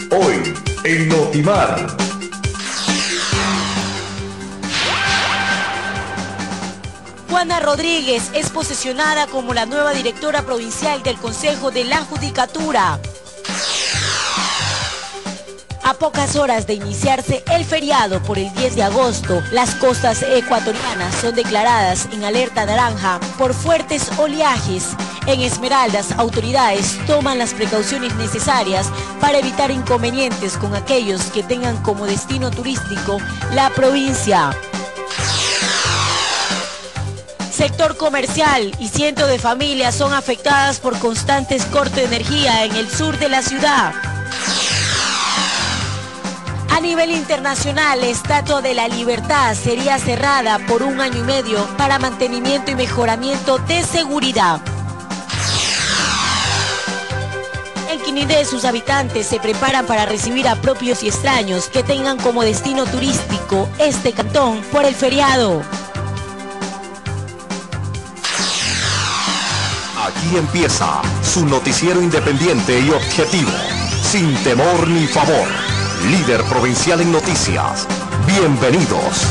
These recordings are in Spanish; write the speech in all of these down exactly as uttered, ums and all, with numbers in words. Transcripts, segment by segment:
Hoy, en Notimar. Juana Rodríguez es posesionada como la nueva directora provincial del Consejo de la Judicatura. A pocas horas de iniciarse el feriado por el diez de agosto, las costas ecuatorianas son declaradas en alerta naranja por fuertes oleajes. En Esmeraldas, autoridades toman las precauciones necesarias para evitar inconvenientes con aquellos que tengan como destino turístico la provincia. Sector comercial y cientos de familias son afectadas por constantes cortes de energía en el sur de la ciudad. A nivel internacional, la Estatua de la Libertad sería cerrada por un año y medio para mantenimiento y mejoramiento de seguridad. En Quinindé, sus habitantes se preparan para recibir a propios y extraños que tengan como destino turístico este cantón por el feriado. Aquí empieza su noticiero independiente y objetivo, sin temor ni favor. Líder provincial en noticias. Bienvenidos.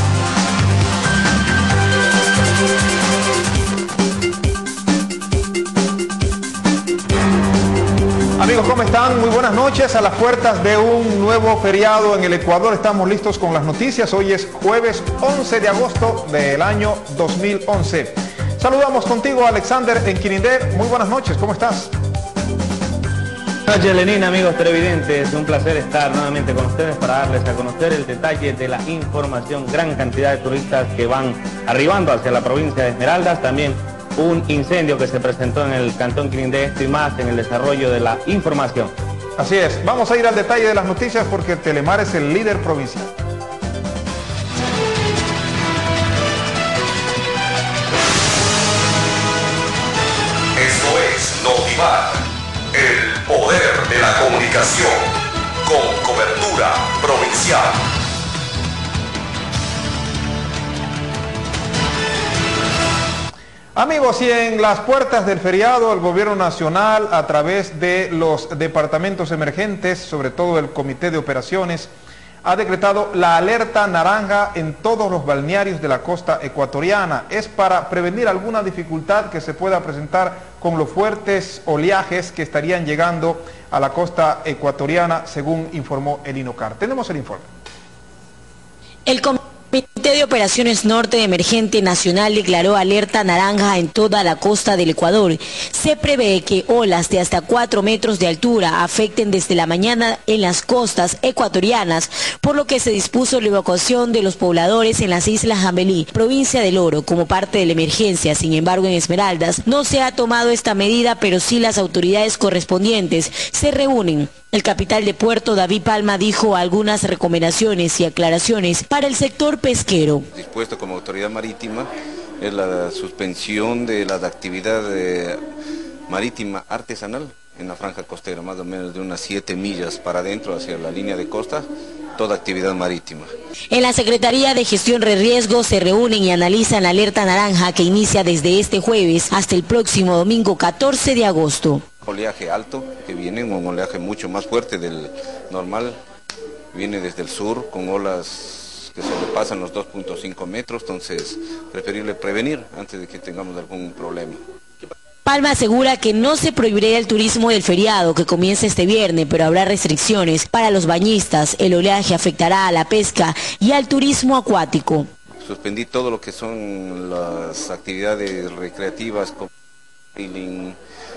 Amigos, ¿cómo están? Muy buenas noches. A las puertas de un nuevo feriado en el Ecuador estamos listos con las noticias. Hoy es jueves once de agosto del año dos mil once. Saludamos contigo, Alexander, en Quinindé. Muy buenas noches, ¿cómo estás? Buenas noches, Lenín, amigos televidentes. Un placer estar nuevamente con ustedes para darles a conocer el detalle de la información. Gran cantidad de turistas que van arribando hacia la provincia de Esmeraldas. También un incendio que se presentó en el cantón Quinindé, esto y más en el desarrollo de la información. Así es, vamos a ir al detalle de las noticias porque Telemar es el líder provincial. Esto es Notimar, el poder de la comunicación, con cobertura provincial. Amigos, y en las puertas del feriado, el gobierno nacional, a través de los departamentos emergentes, sobre todo el Comité de Operaciones, ha decretado la alerta naranja en todos los balnearios de la costa ecuatoriana. Es para prevenir alguna dificultad que se pueda presentar con los fuertes oleajes que estarían llegando a la costa ecuatoriana, según informó el INOCAR. Tenemos el informe. El Comité de Operaciones Norte Emergente Nacional declaró alerta naranja en toda la costa del Ecuador. Se prevé que olas de hasta cuatro metros de altura afecten desde la mañana en las costas ecuatorianas, por lo que se dispuso la evacuación de los pobladores en las islas Jambelí, provincia del Oro, como parte de la emergencia. Sin embargo, en Esmeraldas no se ha tomado esta medida, pero sí las autoridades correspondientes se reúnen. El capitán de Puerto, David Palma, dijo algunas recomendaciones y aclaraciones para el sector pesquero. Dispuesto como autoridad marítima es la suspensión de la actividad eh, marítima artesanal en la franja costera, más o menos de unas siete millas para adentro hacia la línea de costa, toda actividad marítima. En la Secretaría de Gestión de Riesgos se reúnen y analizan la alerta naranja que inicia desde este jueves hasta el próximo domingo catorce de agosto. Oleaje alto que viene, un oleaje mucho más fuerte del normal, viene desde el sur con olas que sobrepasan los dos punto cinco metros, entonces preferible prevenir antes de que tengamos algún problema. Palma asegura que no se prohibirá el turismo del feriado que comienza este viernes, pero habrá restricciones para los bañistas. El oleaje afectará a la pesca y al turismo acuático. Suspendí todo lo que son las actividades recreativas como sailing,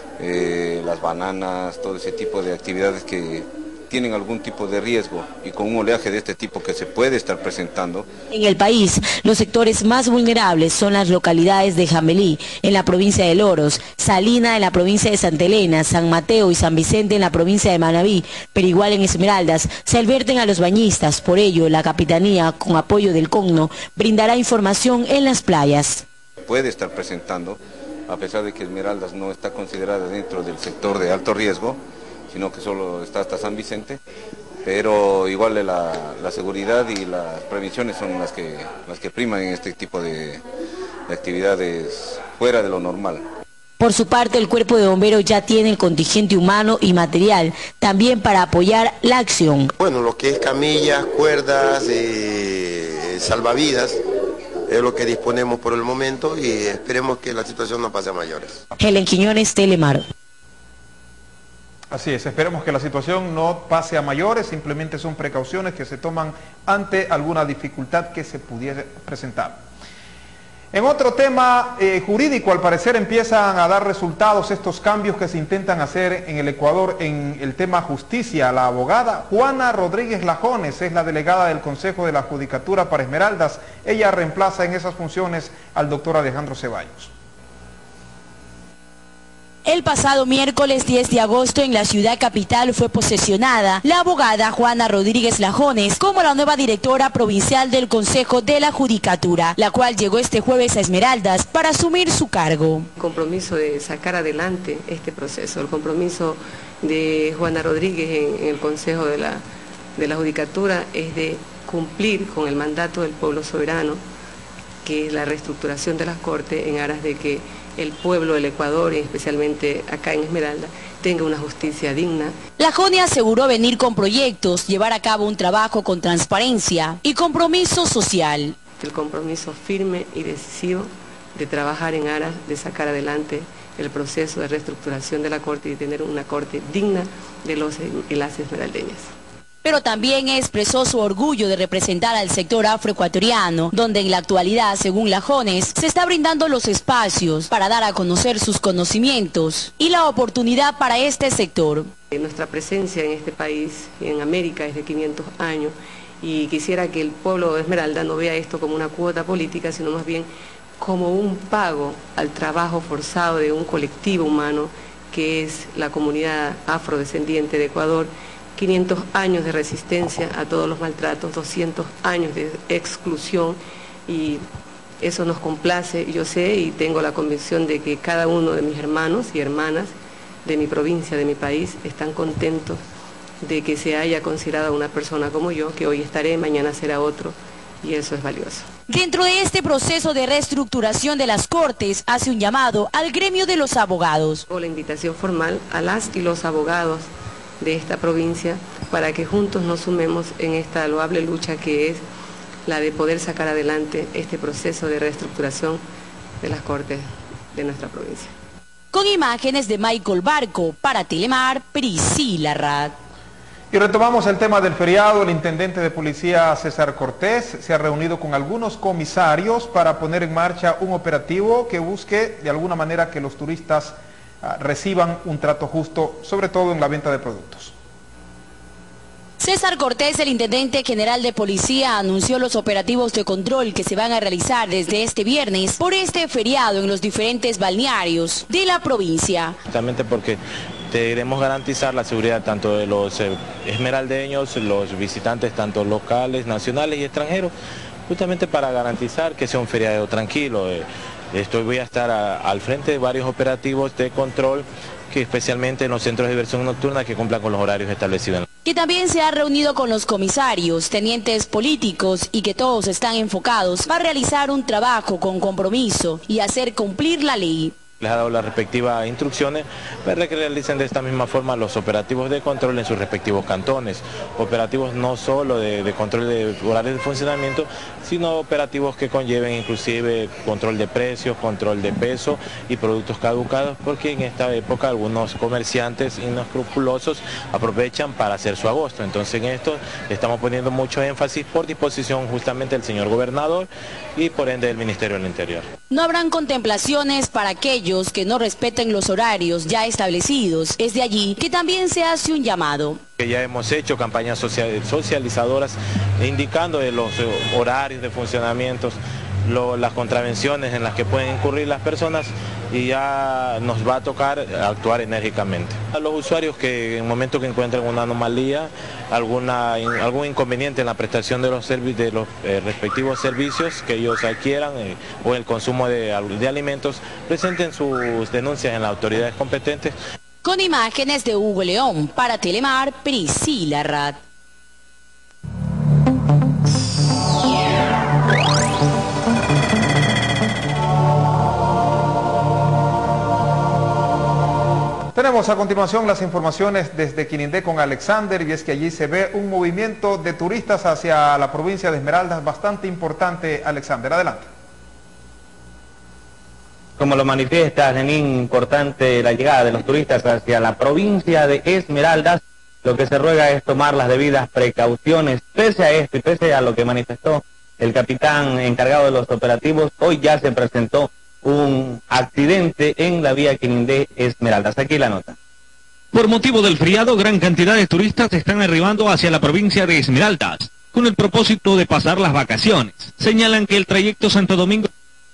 eh, las bananas, todo ese tipo de actividades que tienen algún tipo de riesgo y con un oleaje de este tipo que se puede estar presentando. En el país, los sectores más vulnerables son las localidades de Jambelí, en la provincia de Loros, Salina, en la provincia de Santa Elena, San Mateo y San Vicente, en la provincia de Manabí, pero igual en Esmeraldas se advierten a los bañistas. Por ello, la Capitanía, con apoyo del CONNO, brindará información en las playas. Puede estar presentando, a pesar de que Esmeraldas no está considerada dentro del sector de alto riesgo, sino que solo está hasta San Vicente, pero igual la, la seguridad y las prevenciones son las que, las que priman en este tipo de, de actividades fuera de lo normal. Por su parte, el Cuerpo de Bomberos ya tiene el contingente humano y material, también para apoyar la acción. Bueno, lo que es camillas, cuerdas, eh, salvavidas, es lo que disponemos por el momento y esperemos que la situación no pase a mayores. Helen Quiñones, Telemar. Así es, esperemos que la situación no pase a mayores, simplemente son precauciones que se toman ante alguna dificultad que se pudiera presentar. En otro tema eh, jurídico, al parecer empiezan a dar resultados estos cambios que se intentan hacer en el Ecuador en el tema justicia. La abogada Juana Rodríguez Lajones es la delegada del Consejo de la Judicatura para Esmeraldas. Ella reemplaza en esas funciones al doctor Alejandro Ceballos. El pasado miércoles diez de agosto en la ciudad capital fue posesionada la abogada Juana Rodríguez Lajones como la nueva directora provincial del Consejo de la Judicatura, la cual llegó este jueves a Esmeraldas para asumir su cargo. El compromiso de sacar adelante este proceso, el compromiso de Juana Rodríguez en, en el Consejo de la, de la Judicatura es de cumplir con el mandato del pueblo soberano, que es la reestructuración de las Cortes en aras de que el pueblo del Ecuador, y especialmente acá en Esmeralda, tenga una justicia digna. Lajones aseguró venir con proyectos, llevar a cabo un trabajo con transparencia y compromiso social. El compromiso firme y decisivo de trabajar en aras de sacar adelante el proceso de reestructuración de la Corte y tener una Corte digna de los y las esmeraldeñas. Pero también expresó su orgullo de representar al sector afroecuatoriano, donde en la actualidad, según Lajones, se está brindando los espacios para dar a conocer sus conocimientos y la oportunidad para este sector. Nuestra presencia en este país, en América, es de quinientos años, y quisiera que el pueblo de Esmeralda no vea esto como una cuota política, sino más bien como un pago al trabajo forzado de un colectivo humano que es la comunidad afrodescendiente de Ecuador. quinientos años de resistencia a todos los maltratos, doscientos años de exclusión, y eso nos complace. Yo sé y tengo la convicción de que cada uno de mis hermanos y hermanas de mi provincia, de mi país, están contentos de que se haya considerado una persona como yo, que hoy estaré, mañana será otro, y eso es valioso. Dentro de este proceso de reestructuración de las Cortes, hace un llamado al gremio de los abogados. La invitación formal a las y los abogados de esta provincia para que juntos nos sumemos en esta loable lucha que es la de poder sacar adelante este proceso de reestructuración de las Cortes de nuestra provincia. Con imágenes de Michael Barco, para Telemar, Priscila Rad. Y retomamos el tema del feriado. El intendente de policía César Cortés se ha reunido con algunos comisarios para poner en marcha un operativo que busque de alguna manera que los turistas reciban un trato justo, sobre todo en la venta de productos. César Cortés, el intendente general de policía, anunció los operativos de control que se van a realizar desde este viernes por este feriado en los diferentes balnearios de la provincia. Justamente porque queremos garantizar la seguridad tanto de los esmeraldeños, los visitantes tanto locales, nacionales y extranjeros, justamente para garantizar que sea un feriado tranquilo. Estoy, voy a estar a, al frente de varios operativos de control, que especialmente en los centros de diversión nocturna que cumplan con los horarios establecidos. Que también se ha reunido con los comisarios, tenientes políticos y que todos están enfocados para realizar un trabajo con compromiso y hacer cumplir la ley. Les ha dado las respectivas instrucciones para que realicen de esta misma forma los operativos de control en sus respectivos cantones. Operativos no solo de, de control de horarios de funcionamiento, sino operativos que conlleven inclusive control de precios, control de peso y productos caducados, porque en esta época algunos comerciantes inescrupulosos aprovechan para hacer su agosto. Entonces en esto estamos poniendo mucho énfasis por disposición justamente del señor gobernador y por ende del Ministerio del Interior. No habrán contemplaciones para aquellos que no respeten los horarios ya establecidos. Es de allí que también se hace un llamado. Ya hemos hecho campañas socializadoras indicando los horarios de funcionamiento, lo, las contravenciones en las que pueden incurrir las personas, y ya nos va a tocar actuar enérgicamente. A los usuarios que en el momento que encuentren una anomalía, alguna, algún inconveniente en la prestación de los, de los eh, respectivos servicios que ellos adquieran eh, o el consumo de, de alimentos, presenten sus denuncias en las autoridades competentes. Con imágenes de Hugo León, para Telemar, Priscila Rad. Tenemos a continuación las informaciones desde Quirindé con Alexander, y es que allí se ve un movimiento de turistas hacia la provincia de Esmeraldas bastante importante. Alexander, adelante. Como lo manifiesta Lenín, importante la llegada de los turistas hacia la provincia de Esmeraldas. Lo que se ruega es tomar las debidas precauciones. Pese a esto y pese a lo que manifestó el capitán encargado de los operativos, hoy ya se presentó un accidente en la vía Quirindé-Esmeraldas. Aquí la nota. Por motivo del feriado, gran cantidad de turistas están arribando hacia la provincia de Esmeraldas, con el propósito de pasar las vacaciones. Señalan que el trayecto Santo Domingo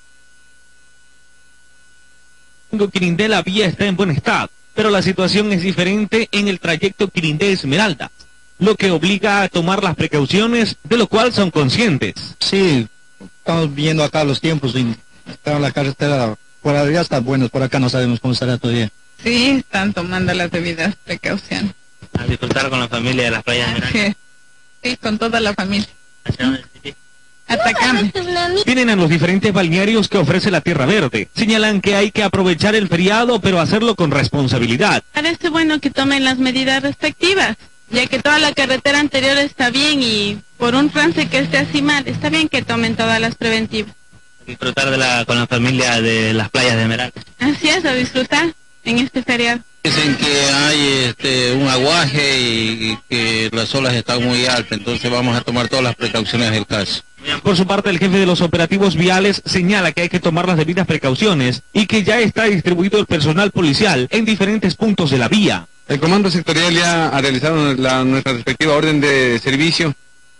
Quirindé, la vía está en buen estado, pero la situación es diferente en el trayecto Quirindé-Esmeraldas, lo que obliga a tomar las precauciones, de lo cual son conscientes. Sí, estamos viendo acá los tiempos y está en la carretera, por allá está bueno, por acá no sabemos cómo estará todavía. Sí, están tomando las debidas precauciones. A disfrutar con la familia de las playas de Esmeraldas. Sí, con toda la familia. Atacame. Tienen a los diferentes balnearios que ofrece la Tierra Verde. Señalan que hay que aprovechar el feriado, pero hacerlo con responsabilidad. Parece bueno que tomen las medidas respectivas, ya que toda la carretera anterior está bien y por un trance que esté así mal, está bien que tomen todas las preventivas. Disfrutar de la, con la familia de las playas de Esmeraldas. Así es, a disfrutar en este feriado. Dicen que hay este, un aguaje y, y que las olas están muy altas, entonces vamos a tomar todas las precauciones del caso. Por su parte, el jefe de los operativos viales señala que hay que tomar las debidas precauciones y que ya está distribuido el personal policial en diferentes puntos de la vía. El comando sectorial ya ha realizado la, nuestra respectiva orden de servicio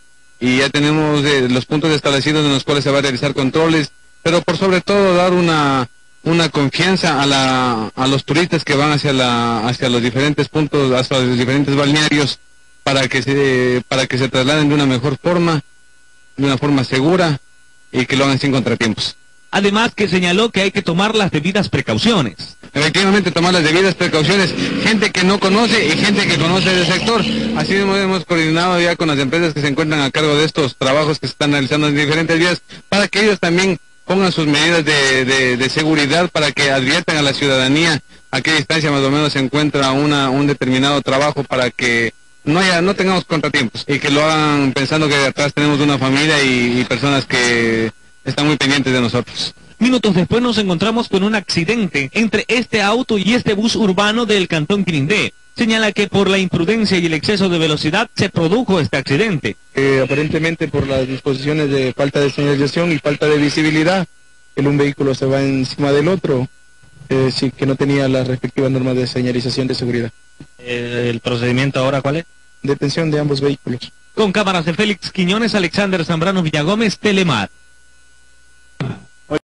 y ya tenemos eh, los puntos establecidos en los cuales se va a realizar controles, pero por sobre todo dar una una confianza a la a los turistas que van hacia la hacia los diferentes puntos, hacia los diferentes balnearios, para que se para que se trasladen de una mejor forma, de una forma segura y que lo hagan sin contratiempos. Además, que señaló que hay que tomar las debidas precauciones. Efectivamente, tomar las debidas precauciones, gente que no conoce y gente que conoce del sector. Así mismo hemos coordinado ya con las empresas que se encuentran a cargo de estos trabajos que se están realizando en diferentes vías, para que ellos también pongan sus medidas de, de, de seguridad, para que adviertan a la ciudadanía a qué distancia más o menos se encuentra una, un determinado trabajo, para que no haya, no tengamos contratiempos y que lo hagan pensando que atrás tenemos una familia y, y personas que están muy pendientes de nosotros. Minutos después nos encontramos con un accidente entre este auto y este bus urbano del cantón Quirindé. Señala que por la imprudencia y el exceso de velocidad se produjo este accidente. Eh, aparentemente por las disposiciones de falta de señalización y falta de visibilidad, el un vehículo se va encima del otro, eh, sí, que no tenía las respectivas normas de señalización de seguridad. ¿El, el procedimiento ahora cuál es? Detención de ambos vehículos. Con cámaras de Félix Quiñones, Alexander Zambrano Villagómez, Telemar.